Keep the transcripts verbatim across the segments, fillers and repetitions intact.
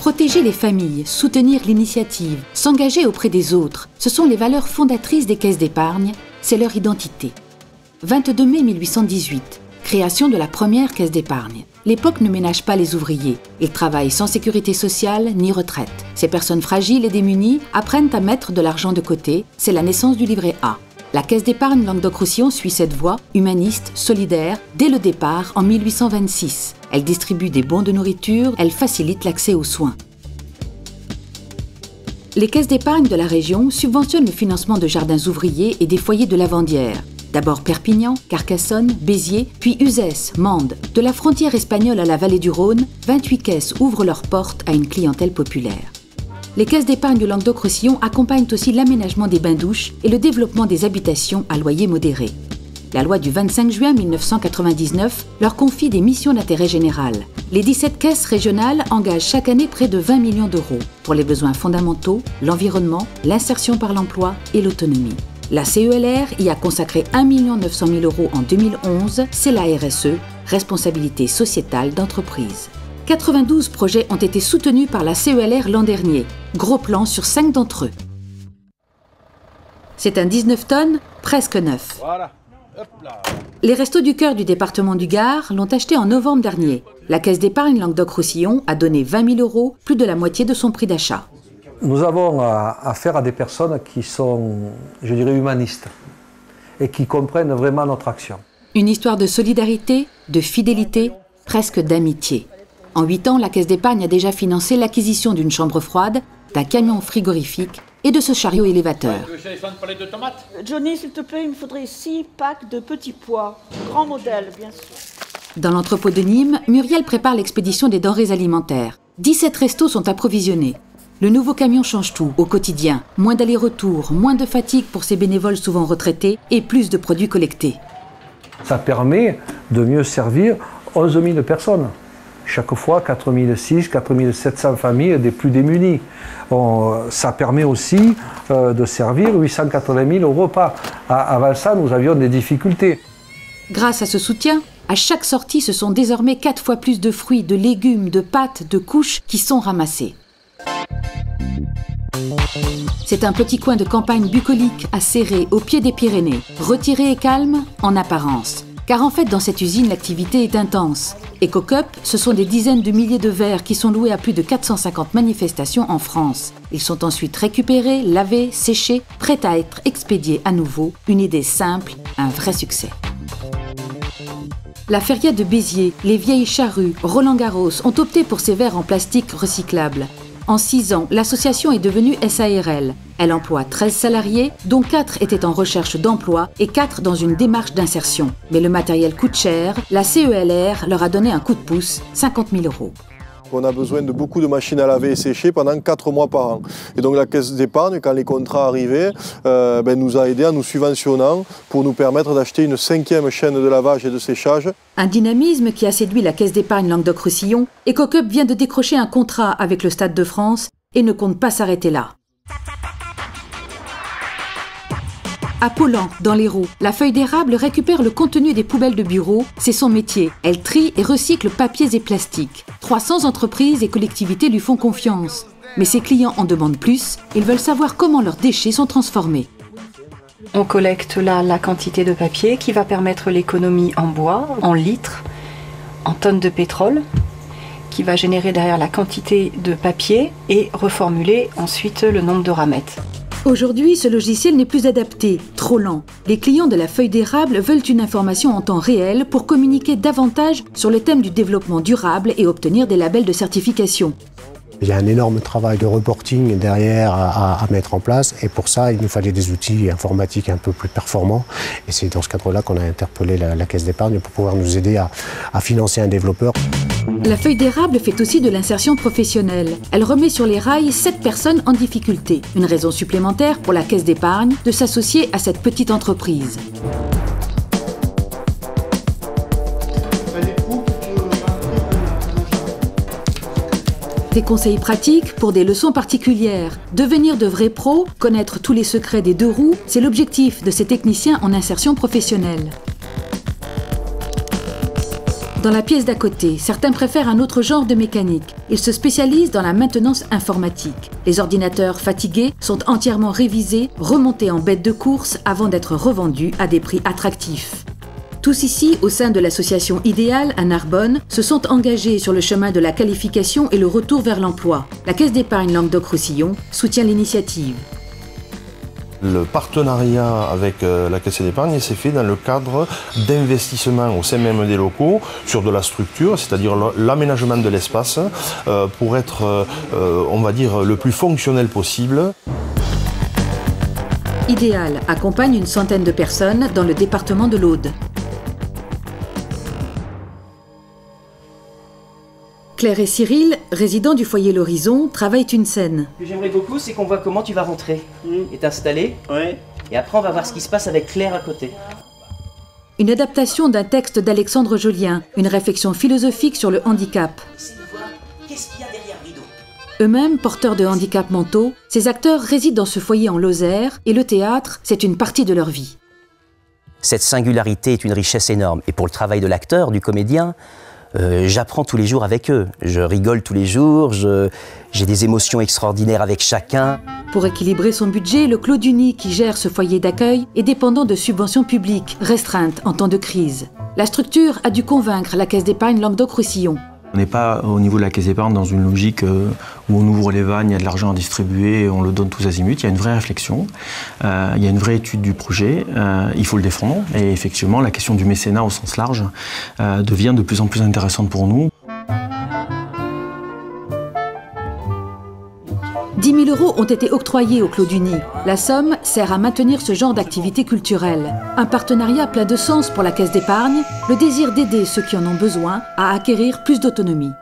Protéger les familles, soutenir l'initiative, s'engager auprès des autres, ce sont les valeurs fondatrices des caisses d'épargne, c'est leur identité. vingt-deux mai mille huit cent dix-huit, création de la première caisse d'épargne. L'époque ne ménage pas les ouvriers. Ils travaillent sans sécurité sociale ni retraite. Ces personnes fragiles et démunies apprennent à mettre de l'argent de côté. C'est la naissance du livret A. La caisse d'épargne Languedoc-Roussillon suit cette voie, humaniste, solidaire, dès le départ en mille huit cent vingt-six. Elle distribue des bons de nourriture, elle facilite l'accès aux soins. Les caisses d'épargne de la région subventionnent le financement de jardins ouvriers et des foyers de lavandières. D'abord Perpignan, Carcassonne, Béziers, puis Uzès, Mende. De la frontière espagnole à la vallée du Rhône, vingt-huit caisses ouvrent leurs portes à une clientèle populaire. Les caisses d'épargne du Languedoc-Roussillon accompagnent aussi l'aménagement des bains-douches et le développement des habitations à loyer modéré. La loi du vingt-cinq juin mille neuf cent quatre-vingt-dix-neuf leur confie des missions d'intérêt général. Les dix-sept caisses régionales engagent chaque année près de vingt millions d'euros pour les besoins fondamentaux, l'environnement, l'insertion par l'emploi et l'autonomie. La C E L R y a consacré un million neuf cent mille euros en deux mille onze, c'est la R S E, responsabilité sociétale d'entreprise. quatre-vingt-douze projets ont été soutenus par la C E L R l'an dernier, gros plan sur cinq d'entre eux. C'est un dix-neuf tonnes, presque neuf. Voilà. Hop là. Les Restos du Cœur du département du Gard l'ont acheté en novembre dernier. La caisse d'épargne Languedoc-Roussillon a donné vingt mille euros, plus de la moitié de son prix d'achat. Nous avons affaire à des personnes qui sont, je dirais, humanistes et qui comprennent vraiment notre action. Une histoire de solidarité, de fidélité, presque d'amitié. En huit ans, la caisse d'épargne a déjà financé l'acquisition d'une chambre froide, d'un camion frigorifique et de ce chariot élévateur. Johnny, s'il te plaît, il me faudrait six packs de petits pois. Grand modèle, bien sûr. Dans l'entrepôt de Nîmes, Muriel prépare l'expédition des denrées alimentaires. dix-sept restos sont approvisionnés. Le nouveau camion change tout au quotidien. Moins d'allers-retours, moins de fatigue pour ces bénévoles souvent retraités et plus de produits collectés. Ça permet de mieux servir onze mille personnes. Chaque fois, quatre mille six cents, quatre mille sept cents familles des plus démunies. On, ça permet aussi euh, de servir huit cent quatre-vingt mille au repas. Avant ça, nous avions des difficultés. Grâce à ce soutien, à chaque sortie, ce sont désormais quatre fois plus de fruits, de légumes, de pâtes, de couches qui sont ramassés. C'est un petit coin de campagne bucolique à Céré, au pied des Pyrénées, retiré et calme en apparence. Car en fait, dans cette usine, l'activité est intense. EcoCup, ce sont des dizaines de milliers de verres qui sont loués à plus de quatre cent cinquante manifestations en France. Ils sont ensuite récupérés, lavés, séchés, prêts à être expédiés à nouveau. Une idée simple, un vrai succès. La feria de Béziers, les Vieilles Charrues, Roland Garros ont opté pour ces verres en plastique recyclable. En six ans, l'association est devenue S A R L. Elle emploie treize salariés, dont quatre étaient en recherche d'emploi et quatre dans une démarche d'insertion. Mais le matériel coûte cher, la C E L R leur a donné un coup de pouce, cinquante mille euros. On a besoin de beaucoup de machines à laver et sécher pendant quatre mois par an. Et donc la caisse d'épargne, quand les contrats arrivaient, euh, ben, nous a aidés en nous subventionnant pour nous permettre d'acheter une cinquième chaîne de lavage et de séchage. Un dynamisme qui a séduit la caisse d'épargne Languedoc-Roussillon. EcoCup vient de décrocher un contrat avec le Stade de France et ne compte pas s'arrêter là. À Paulan, dans l'Hérault, la feuille d'érable récupère le contenu des poubelles de bureau. C'est son métier. Elle trie et recycle papiers et plastiques. trois cents entreprises et collectivités lui font confiance. Mais ses clients en demandent plus. Ils veulent savoir comment leurs déchets sont transformés. On collecte là la quantité de papier qui va permettre l'économie en bois, en litres, en tonnes de pétrole, qui va générer derrière la quantité de papier et reformuler ensuite le nombre de ramettes. Aujourd'hui, ce logiciel n'est plus adapté, trop lent. Les clients de la feuille d'érable veulent une information en temps réel pour communiquer davantage sur le thème du développement durable et obtenir des labels de certification. Il y a un énorme travail de reporting derrière à, à mettre en place et pour ça, il nous fallait des outils informatiques un peu plus performants. Et c'est dans ce cadre-là qu'on a interpellé la, la caisse d'épargne pour pouvoir nous aider à, à financer un développeur. La feuille d'érable fait aussi de l'insertion professionnelle. Elle remet sur les rails sept personnes en difficulté. Une raison supplémentaire pour la caisse d'épargne de s'associer à cette petite entreprise. Des conseils pratiques pour des leçons particulières. Devenir de vrais pros, connaître tous les secrets des deux roues, c'est l'objectif de ces techniciens en insertion professionnelle. Dans la pièce d'à côté, certains préfèrent un autre genre de mécanique. Ils se spécialisent dans la maintenance informatique. Les ordinateurs fatigués sont entièrement révisés, remontés en bêtes de course avant d'être revendus à des prix attractifs. Tous ici, au sein de l'association Idéal à Narbonne, se sont engagés sur le chemin de la qualification et le retour vers l'emploi. La Caisse d'épargne Languedoc-Roussillon soutient l'initiative. Le partenariat avec la Caisse d'épargne s'est fait dans le cadre d'investissements au sein même des locaux sur de la structure, c'est-à-dire l'aménagement de l'espace euh, pour être, euh, on va dire, le plus fonctionnel possible. Idéal accompagne une centaine de personnes dans le département de l'Aude. Claire et Cyril, résidents du foyer L'Horizon, travaillent une scène. Ce que j'aimerais beaucoup, c'est qu'on voit comment tu vas rentrer mmh. et t'installer. Ouais. Et après, on va voir ce qui se passe avec Claire à côté. Une adaptation d'un texte d'Alexandre Jolien, une réflexion philosophique sur le handicap. Essayez de voir qu'est-ce qu'il y a derrière le rideau. Eux-mêmes, porteurs de handicap mentaux, ces acteurs résident dans ce foyer en Lozère et le théâtre, c'est une partie de leur vie. Cette singularité est une richesse énorme. Et pour le travail de l'acteur, du comédien, Euh, j'apprends tous les jours avec eux, je rigole tous les jours, j'ai des émotions extraordinaires avec chacun. Pour équilibrer son budget, le Clos du Nid, qui gère ce foyer d'accueil, est dépendant de subventions publiques, restreintes en temps de crise. La structure a dû convaincre la Caisse d'épargne Languedoc-Roussillon. On n'est pas au niveau de la Caisse d'épargne dans une logique euh, où on ouvre les vannes, il y a de l'argent à distribuer et on le donne tous azimuts. Il y a une vraie réflexion, euh, il y a une vraie étude du projet, euh, il faut le défendre. Et effectivement, la question du mécénat au sens large euh, devient de plus en plus intéressante pour nous. dix mille euros ont été octroyés au Clos du Nid. La somme sert à maintenir ce genre d'activité culturelle. Un partenariat plein de sens pour la Caisse d'épargne, le désir d'aider ceux qui en ont besoin à acquérir plus d'autonomie.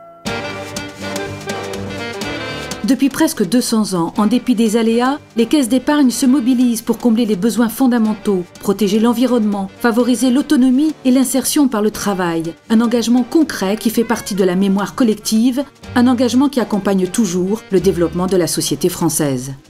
Depuis presque deux cents ans, en dépit des aléas, les caisses d'épargne se mobilisent pour combler les besoins fondamentaux, protéger l'environnement, favoriser l'autonomie et l'insertion par le travail. Un engagement concret qui fait partie de la mémoire collective, un engagement qui accompagne toujours le développement de la société française.